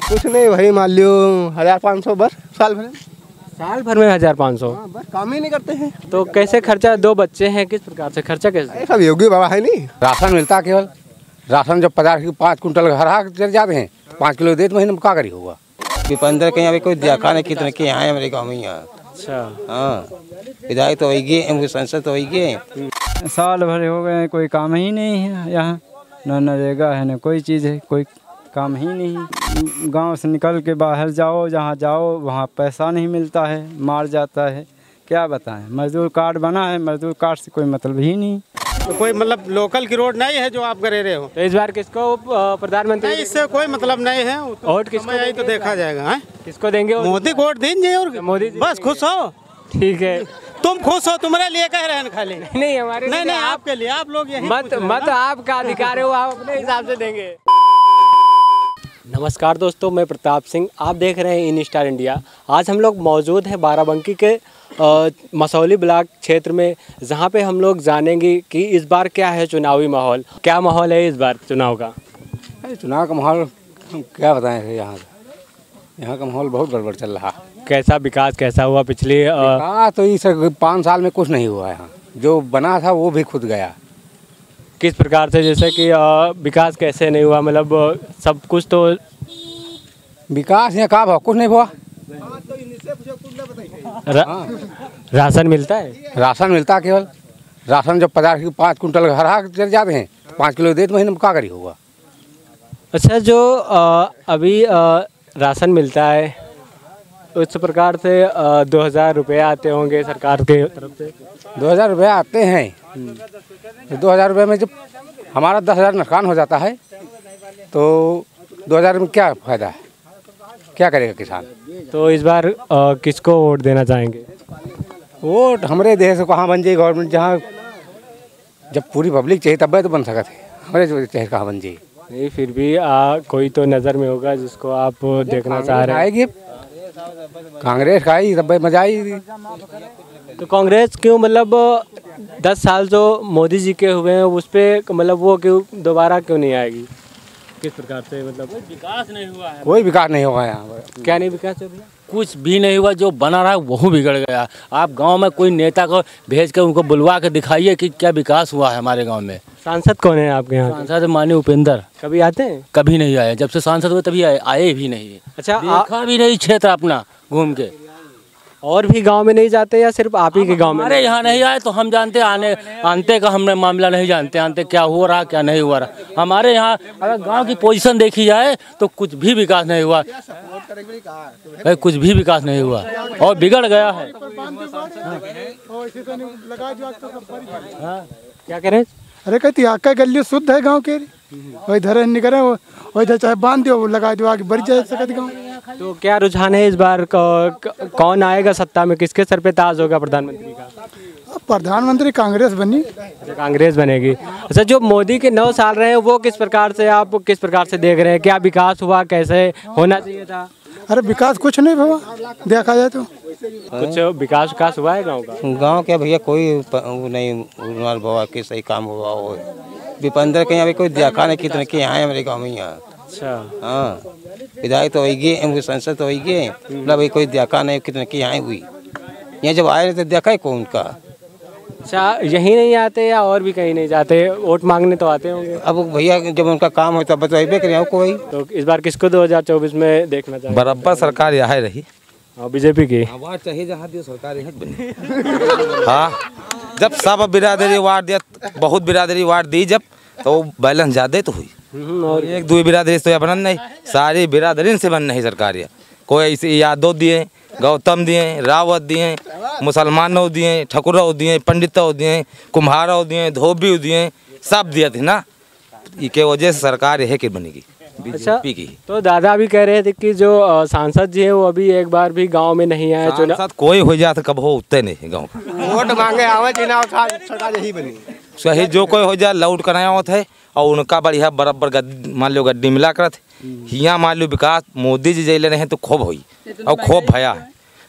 कुछ नहीं भाई, मान लियो 1500 बस साल भर में 1500। बस काम ही नहीं करते हैं। तो कैसे खर्चा, 2 बच्चे हैं, किस प्रकार से खर्चा कैसे? सब योगी बाबा है नहीं। राशन मिलता केवल, राशन जब 5 कुंटल घर चल जाते हैं, 5 किलो देते महीने में क्या करी होगा। विपंदर के यहाँ कोई देखा नहीं कितने के यहाँ है हमारे गाँव में यहाँ। अच्छा हाँ, विधायक तो वही गए, संसद तो वही गए। साल भर हो गए, कोई काम ही नहीं है यहाँ, न नरेगा है न कोई चीज़ है, कोई काम ही नहीं। गांव से निकल के बाहर जाओ, जहाँ जाओ वहाँ पैसा नहीं मिलता है, मार जाता है। क्या बताएं, मजदूर कार्ड बना है, मजदूर कार्ड से कोई मतलब ही नहीं। तो कोई मतलब लोकल की रोड नहीं है जो आप करे रहे हो। तो इस बार किसको प्रधानमंत्री? इससे कोई मतलब नहीं है। वोट किसको यही तो देखा जाएगा है? किसको देंगे? मोदी को वोट देंगे और मोदी बस खुश हो। ठीक है, तुम खुश हो, तुम्हारे लिए कह रहे हैं खाली। नहीं हमारे नहीं आपके लिए, आप लोग यही मत आपका अधिकार है, वो आप अपने हिसाब से देंगे। नमस्कार दोस्तों, मैं प्रताप सिंह, आप देख रहे हैं इन स्टार इंडिया। आज हम लोग मौजूद हैं बाराबंकी के मसौली ब्लॉक क्षेत्र में, जहां पे हम लोग जानेंगे कि इस बार क्या है चुनावी माहौल, क्या माहौल है इस बार चुनाव का। चुनाव का माहौल क्या बताएं, यहाँ का माहौल बहुत गड़बड़ चल रहा। कैसा विकास कैसा हुआ पिछले तो इस 5 साल में कुछ नहीं हुआ यहाँ, जो बना था वो भी खुद गया। किस प्रकार से, जैसे कि विकास कैसे नहीं हुआ, मतलब सब कुछ तो विकास यहाँ का भाव कुछ नहीं हुआ। राशन मिलता है, राशन मिलता केवल, राशन जब 5 कुंटल घर चल जाते हैं, 5 किलो देते महीने में क्या करी होगा। अच्छा, जो अभी राशन मिलता है उस प्रकार से 2000 रुपये आते होंगे सरकार के तरफ से। 2000 रुपये आते हैं, 2000 रुपये में जब हमारा 10,000 नुकसान हो जाता है तो 2000 में क्या फ़ायदा है, क्या करेगा किसान। तो इस बार किसको वोट देना चाहेंगे? वोट हमारे देश से कहाँ बन जाए गवर्नमेंट, जहाँ जब पूरी पब्लिक चाहिए तब तो बन सकते हैं, हमारे चाहे कहाँ बन जाए। नहीं फिर भी कोई तो नज़र में होगा जिसको आप देखना चाह रहे हैं। आएगी कांग्रेस का आई तब मजा आई। तो कांग्रेस क्यों, मतलब 10 साल जो मोदी जी के हुए हैं उस पर मतलब वो क्यों दोबारा क्यों नहीं आएगी, किस प्रकार से, मतलब विकास नहीं हुआ है? कोई विकास नहीं होगा यहाँ। क्या नहीं विकास हो रहा? कुछ भी नहीं हुआ, जो बना रहा है वह बिगड़ गया। आप गांव में कोई नेता को भेज कर उनको बुलवा के दिखाइए कि क्या विकास हुआ है हमारे गांव में। सांसद कौन है आपके यहाँ? सांसद माननीय उपेंद्र। कभी आते हैं? कभी नहीं आए, जब से सांसद हुए तभी आए भी नहीं। अच्छा, देखा भी नहीं क्षेत्र अपना घूम के। और भी गांव में नहीं जाते या सिर्फ आप ही के गांव में? हमारे यहाँ नहीं आए तो हम जानते आने का हमने मामला नहीं जानते, आनते क्या हो रहा क्या नहीं हुआ रहा। हमारे यहाँ अगर गांव की पोजीशन देखी जाए तो कुछ भी विकास नहीं हुआ, कुछ भी विकास नहीं हुआ और बिगड़ गया है। क्या कह रहे हैं? अरे कहती आका गली शुद्ध है गांव के, वही धरे निकले वही चाहे बांध दो लगा दो, आगे बढ़ जाए सकते गाँव। तो क्या रुझान है इस बार, कौन आएगा सत्ता में, किसके सर पे ताज होगा प्रधानमंत्री का? प्रधानमंत्री कांग्रेस बनी। अच्छा, कांग्रेस बनेगी। अच्छा, जो मोदी के 9 साल रहे हैं वो किस प्रकार से, आप किस प्रकार से देख रहे हैं, क्या विकास हुआ, कैसे होना चाहिए था? अरे विकास कुछ नहीं हुआ देखा जाए तो। कुछ विकास हुआ है गाँव का? गाँव के भैया कोई वो नहीं हुआ कि सही काम हुआ हो। विपंदर के यहाँ कोई देखा नहीं कितने के यहाँ है हमारे गाँव में यहाँ। अच्छा हाँ, विधायक तो वही गए, संसद तो वही गए, मतलब कोई देखा नहीं कितने की यहाँ हुई। यहाँ जब आए तो देखा ही कौन का। अच्छा, यहीं नहीं आते या और भी कहीं नहीं जाते, वोट मांगने तो आते होंगे? अब भैया जब उनका काम हो तब बताइए करें कोई। तो इस बार किसको 2024 में देखना चाहिए? बराबर सरकार यहाँ रही, बीजेपी की वार्ड चाहिए जहाँ दियो सरकार यहाँ बनी। हाँ, जब सब बिरादरी वार्ड दिया, बहुत बिरादरी वार्ड दी जब, तो बैलेंस ज्यादा तो हुई। और 1-2 बिरादरी तो बनन नहीं, सारी बिरादरी से बन नहीं सरकार। कोई ऐसे यादव दिए, गौतम दिए, रावत दिए, मुसलमानों दिए, ठकुरों दिए, पंडितों दिए, कुम्हारों दिए, धोबी दिए, सब दिए थे ना। इसके वजह से सरकार यह की बनेगी बीजेपी की। तो दादा भी कह रहे थे कि जो सांसद जी है वो अभी एक बार भी गांव में नहीं आए। सांसद कोई हो जाए कब हो उतने नहीं गाँव वोट मांगे आवे चुनाव सरकार यही बनी। सही जो कोई हो जाए लौट कराया होता है और उनका बढ़िया बराबर मान लो गड्डी मिला कर हियाँ मान लो विकास मोदी जी जेल रहे हैं तो खूब हुई और खूब भया है।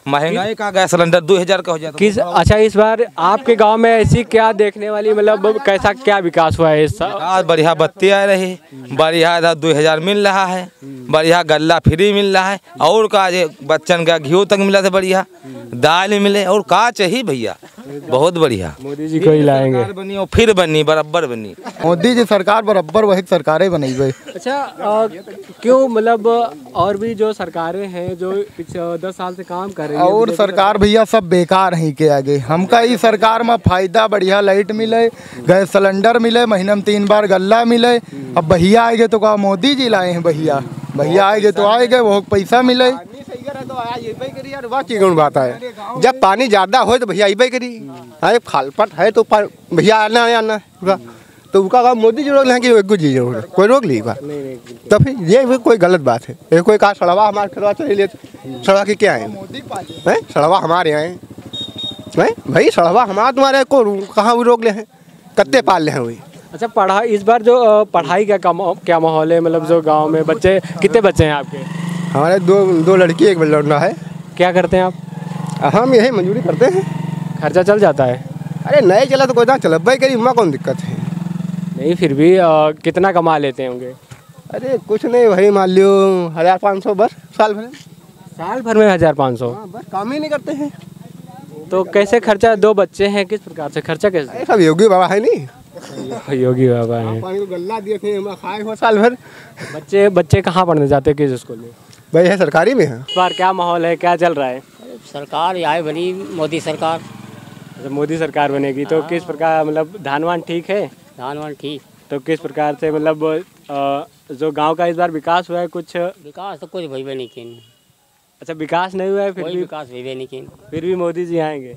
महंगाई का गैस सिलेंडर 2000 का हो जाता। किस अच्छा इस बार आपके गांव में ऐसी क्या देखने वाली मतलब कैसा क्या विकास हुआ है इस साल? आज बढ़िया बत्ती आ रही, बढ़िया 2000 मिल रहा है, बढ़िया गल्ला फ्री मिल रहा है, और का बच्चन का घी तक मिला था, बढ़िया दाल मिले, और का चाहिए भैया, बहुत बढ़िया। मोदी जी को ही लाएंगे। बनी और फिर बनी बराबर बनी। मोदी जी सरकार बराबर वही सरकारें बनी गई। अच्छा क्यों मतलब और भी जो सरकारें हैं जो 10 साल से काम कर रही है और सरकार भैया सब बेकार ही के आगे। हमका ई सरकार में फायदा बढ़िया लाइट मिले, गैस सिलेंडर मिले, महीने में 3 बार गल्ला मिले। अब भैया आएंगे तो कहा मोदी जी लाए हैं, भैया आएंगे तो आएंगे, वो पैसा मिले। बात है जब पानी ज्यादा हो तो भैया अबे करी, खालपट है तो भैया आना तो उसका मोदी जी रोक लें कि जी जरूर कोई रोक ली बात तो फिर ये भी कोई गलत बात है। ये कोई कहा सड़वा हमारे खड़वा चले लिए, सड़वा के क्या है? सड़वा हमारे यहाँ है भाई, सड़वा हमारा तुम्हारे को कहाँ वो रोक ले हैं, कत्ते पाल ले हैं वही। अच्छा पढ़ाई इस बार जो पढ़ाई का क्या माहौल है, मतलब जो गांव में बच्चे कितने बच्चे हैं आपके? हमारे दो लड़की एक लड़का है। क्या करते हैं आप? हम यही मजदूरी करते हैं। खर्चा चल जाता है? अरे नहीं चला तो कोई ना चल भाई करी, वहाँ कौन दिक्कत है? नहीं फिर भी कितना कमा लेते होंगे? अरे कुछ नहीं भाई, मान लियो 1500 बस साल भर। साल भर में 1500? बस काम ही नहीं करते हैं तो कैसे खर्चा? 2 बच्चे हैं, किस प्रकार से खर्चा कैसे? सब योगी बाबा है नहीं, योगी बाबा है। पानी को गल्ला दिए थे, खाए हो साल भर। बच्चे कहाँ पढ़ने जाते हैं, किस स्कूल में? भाई है सरकारी में है। इस बार क्या माहौल है, क्या चल रहा है? सरकार आए बनी मोदी सरकार। अच्छा मोदी सरकार बनेगी तो किस प्रकार मतलब धानवान ठीक है? धानवान ठीक तो किस प्रकार से मतलब जो गांव का इस बार विकास हुआ है कुछ? विकास तो कुछ भइबे नहीं किन। अच्छा विकास नहीं हुआ है फिर भी? विकास भइबे नहीं किन। फिर भी मोदी जी आएंगे?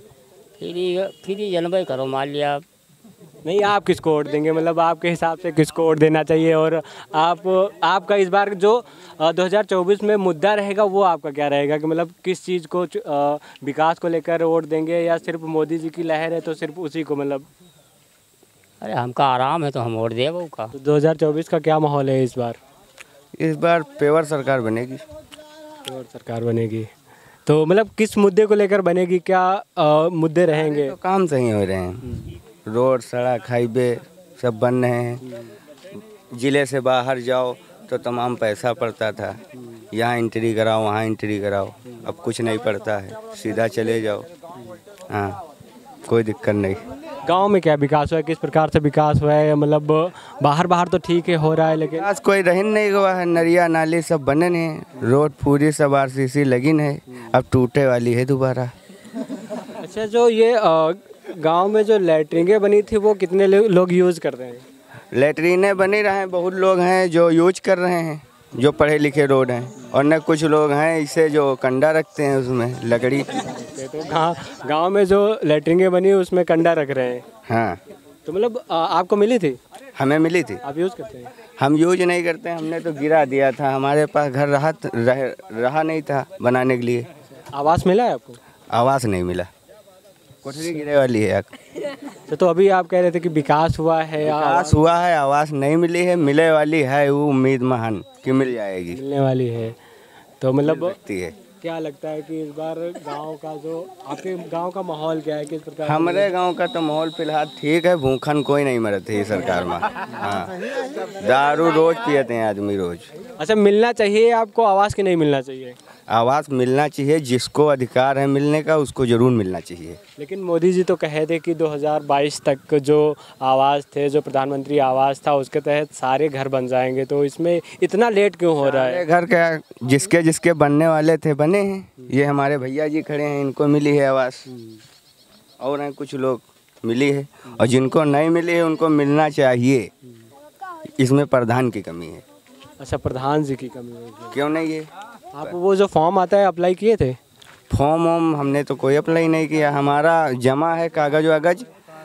फिर ही जनबे करो, मान लिया। नहीं आप किसको वोट देंगे, मतलब आपके हिसाब से किसको वोट देना चाहिए? और आपका इस बार जो 2024 में मुद्दा रहेगा वो आपका क्या रहेगा कि मतलब किस चीज़ को विकास को लेकर वोट देंगे, या सिर्फ मोदी जी की लहर है तो सिर्फ उसी को मतलब? अरे हमका आराम है तो हम वोट देव का। तो 2024 का क्या माहौल है इस बार? इस बार पेवर सरकार बनेगी। पेवर सरकार बनेगी तो मतलब किस मुद्दे को लेकर बनेगी, क्या मुद्दे रहेंगे? तो काम सही हो रहे हैं, रोड सड़क हाईवे सब बन रहे हैं। ज़िले से बाहर जाओ तो तमाम पैसा पड़ता था, यहाँ एंट्री कराओ वहाँ एंट्री कराओ, अब कुछ नहीं पड़ता है, सीधा चले जाओ। हाँ कोई दिक्कत नहीं। गांव में क्या विकास हुआ है, किस प्रकार से विकास हुआ है? मतलब बाहर तो ठीक है हो रहा है, लेकिन आज कोई रहन नहीं हुआ है, नरिया नाली सब बने हैं, रोड पूरी सब RCC लगी है, अब टूटे वाली है दोबारा। अच्छा जो ये गांव में जो लैट्रिनें बनी थी वो कितने लोग यूज़ कर रहे हैं? लैट्रिनें बनी रहे हैं, बहुत लोग हैं जो यूज कर रहे हैं, जो पढ़े लिखे रोड हैं, और न कुछ लोग हैं इसे जो कंडा रखते हैं उसमें लकड़ी। तो गांव में जो लैट्रिनें बनी उसमें कंडा रख रहे हैं? हाँ तो मतलब आपको मिली थी? हमें मिली थी। आप यूज़ करते हैं? हम यूज नहीं करते, हमने तो गिरा दिया था, हमारे पास घर रहा नहीं था बनाने के लिए। आवास मिला है आपको? आवास नहीं मिला, कोठरी गिरे वाली है। तो अभी आप कह रहे थे कि विकास हुआ है, विकास हुआ है, आवास नहीं मिली है, मिले वाली है, वो उम्मीद महान कि मिल जाएगी, मिलने वाली है। तो मतलब है। क्या लगता है कि इस बार गांव का जो आपके गांव का माहौल क्या है, किस प्रकार? हमारे गांव का तो माहौल फिलहाल ठीक है, भूखन कोई नहीं मरते है सरकार में। हाँ दारू रोज पियते हैं आदमी रोज। अच्छा मिलना चाहिए आपको आवास की नहीं मिलना चाहिए? आवास मिलना चाहिए, जिसको अधिकार है मिलने का उसको जरूर मिलना चाहिए। लेकिन मोदी जी तो कहे थे कि 2022 तक जो आवास थे, जो प्रधानमंत्री आवास था उसके तहत सारे घर बन जाएंगे, तो इसमें इतना लेट क्यों हो रहा है? घर क्या जिसके जिसके बनने वाले थे बने हैं, ये हमारे भैया जी खड़े हैं, इनको मिली है आवास, और हैं कुछ लोग मिली है, और जिनको नहीं मिली है उनको मिलना चाहिए। इसमें प्रधान की कमी है। अच्छा प्रधान जी की कमी है? क्यों नहीं है? आप वो जो फॉर्म आता है अप्लाई किए थे? फॉर्म हमने तो कोई अप्लाई नहीं किया, हमारा जमा है कागज वागज,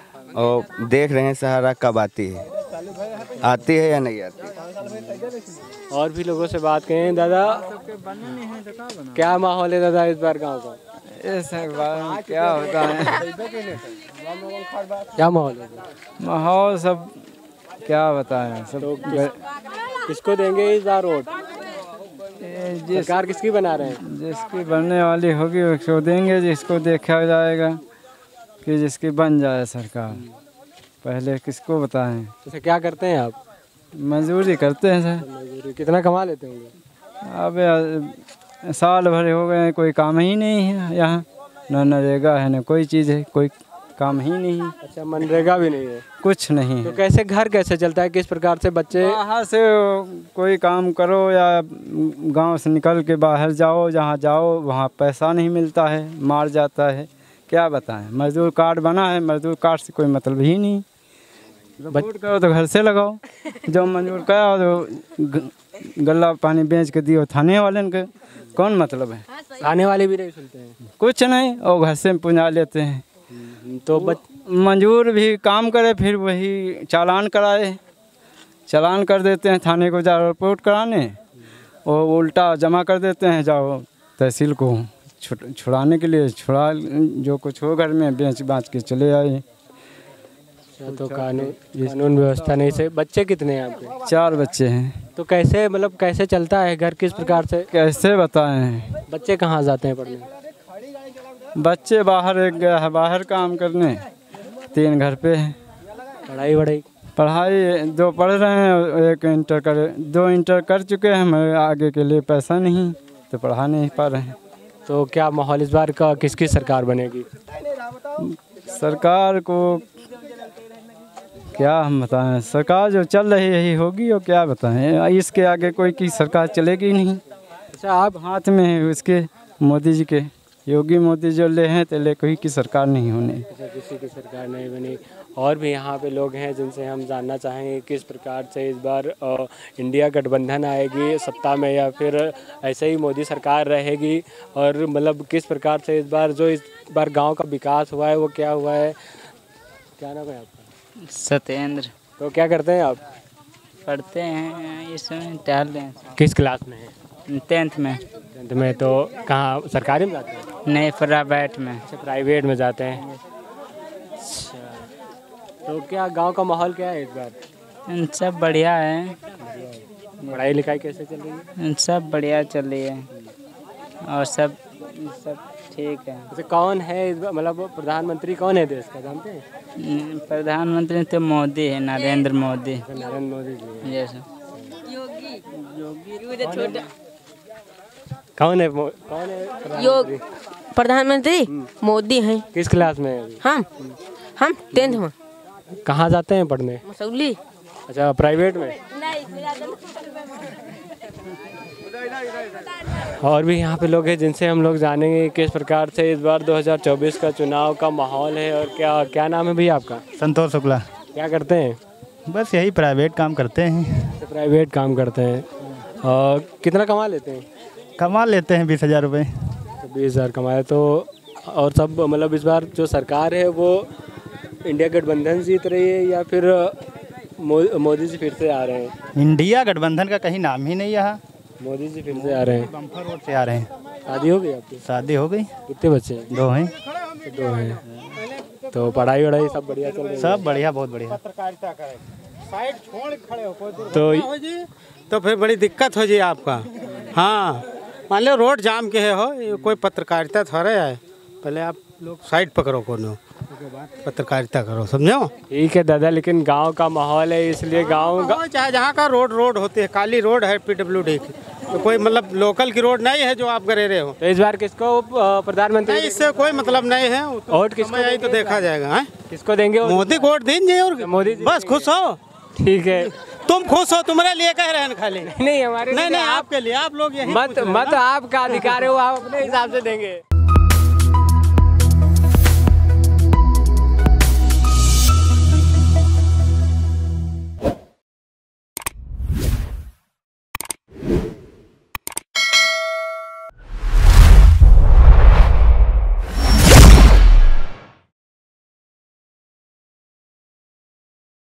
और देख रहे हैं सहारा कब आती है या नहीं आती। और भी लोगों से बात करें। दादा क्या माहौल है दादा इस बार गांव का? क्या होता है, क्या माहौल है? माहौल सब क्या बताएं, सब तो किसको देंगे इस बार वोट? सरकार किसकी बना रहे हैं? जिसकी बनने वाली होगी उसको देंगे, जिसको देखा जाएगा कि जिसकी बन जाए सरकार। पहले किसको बताएं। अच्छा, क्या करते हैं आप? मजदूरी करते हैं सर। मजदूरी कितना कमा लेते होंगे? अब साल भर हो गए, कोई काम ही नहीं है यहाँ। न नरेगा है न कोई चीज़ है, कोई काम ही नहीं। अच्छा, मनरेगा भी नहीं है? कुछ नहीं तो है। कैसे घर कैसे चलता है? किस प्रकार से बच्चे बाहर से कोई काम करो या गांव से निकल के बाहर जाओ, जहाँ जाओ वहाँ पैसा नहीं मिलता है, मार जाता है। क्या बताएं। मजदूर कार्ड बना है, मजदूर कार्ड से कोई मतलब ही नहीं। वोट करो तो घर से लगाओ। जो मंजूर करा तो गल्ला पानी बेच के दियो थाने वाले के, कौन मतलब है? थाने वाले भी नहीं सुनते हैं? कुछ नहीं, और घर से पुंजा लेते हैं। तो मंजूर भी काम करे फिर वही चालान कराए, चालान कर देते हैं। थाने को जाओ रिपोर्ट कराने, और उल्टा जमा कर देते हैं, जाओ तहसील को छुड़ाने के लिए। छुड़ा जो कुछ हो घर में बेच बाँच के चले आए। तो कानून व्यवस्था नहीं से। बच्चे कितने हैं आपके? 4 बच्चे हैं। तो कैसे मतलब कैसे चलता है घर? किस प्रकार से कैसे बताएं। बच्चे कहाँ जाते हैं पढ़ने? बच्चे बाहर, एक गया है बाहर काम करने, 3 घर पे हैं। पढ़ाई 2 पढ़ रहे हैं, 1 इंटर कर, 2 इंटर कर चुके हैं। हमें आगे के लिए पैसा नहीं तो पढ़ा नहीं पा रहे हैं। तो क्या माहौल इस बार का किसकी सरकार बनेगी? सरकार को क्या हम बताएं। सरकार जो चल रही यही होगी, और क्या बताएं। इसके आगे कोई की सरकार चलेगी नहीं। अच्छा, आप हाथ में है उसके मोदी जी के। योगी मोदी जो ले हैं तो ले कोई की सरकार नहीं होने। अच्छा, किसी की सरकार नहीं बनी। और भी यहाँ पे लोग हैं जिनसे हम जानना चाहेंगे किस प्रकार से इस बार इंडिया गठबंधन आएगी सत्ता में, या फिर ऐसे ही मोदी सरकार रहेगी। और मतलब किस प्रकार से इस बार गांव का विकास हुआ है, वो क्या हुआ है? क्या नाम है आपका? सत्येंद्र। तो क्या करते हैं आप? पढ़ते हैं इस समय, टहल रहे हैं। किस क्लास में है? 10th में। 10th में। तो कहाँ सरकारी में जाते हैं? नहीं, प्राइवेट में। अच्छा, प्राइवेट में जाते हैं। अच्छा, तो क्या गांव का माहौल क्या है इस बार? सब बढ़िया है। पढ़ाई लिखाई कैसे चल रही है? सब बढ़िया चल रही है, और सब ठीक है। अच्छा, कौन है इस बार मतलब प्रधानमंत्री कौन है देश का, जानते हैं? प्रधानमंत्री तो मोदी है, नरेंद्र मोदी। नरेंद्र मोदी जी। यस। कौन है योग प्रधानमंत्री? मोदी हैं। किस क्लास में है अभी? हम 10th में। कहाँ जाते हैं पढ़ने? मसौली। अच्छा, प्राइवेट में। और भी यहाँ पे लोग हैं जिनसे हम लोग जानेंगे किस प्रकार से इस बार 2024 का चुनाव का माहौल है। और क्या नाम है भैया आपका? संतोष शुक्ला। क्या करते हैं? बस यही प्राइवेट काम करते हैं। तो प्राइवेट काम करते हैं। और कितना कमा लेते हैं? कमा लेते हैं 20,000 रुपये। तो 20,000 कमाए तो। और सब मतलब इस बार जो सरकार है वो इंडिया गठबंधन जीत रही है, या फिर मोदी जी फिर से आ रहे हैं? इंडिया गठबंधन का कहीं नाम ही नहीं यहाँ। मोदी जी फिर से आ रहे हैं। बम्पर रोड से आ रहे हैं। शादी हो गई आपकी? शादी हो गई। कितने बच्चे हैं? 2 हैं। 2 हैं। तो पढ़ाई वढ़ाई सब बढ़िया चल रही है? सब बढ़िया, बहुत बढ़िया। तो फिर बड़ी दिक्कत हो जी आपका। हाँ, मान लो रोड जाम के है हो, ये कोई पत्रकारिता थोड़ा है। पहले आप लोग साइड पकड़ो, कोनो पत्रकारिता करो, समझो? ठीक है दादा, लेकिन गांव का माहौल है इसलिए गांव चाहे जहाँ का रोड होती है, काली रोड है PWD की, तो कोई मतलब लोकल की रोड नहीं है जो आप करे रहे हो। तो इस बार किसको प्रधानमंत्री? इससे कोई मतलब नहीं है। वोट किसको? यही तो देखा जाएगा। किसको देंगे? मोदी को वोट देंगे। और मोदी बस खुश हो। ठीक है, तुम खुश हो, तुम्हारे लिए कह रहे हैं खाली। नहीं हमारे नहीं, आपके लिए। आप लोग यही मत आपका अधिकार है, वो आप अपने हिसाब से देंगे।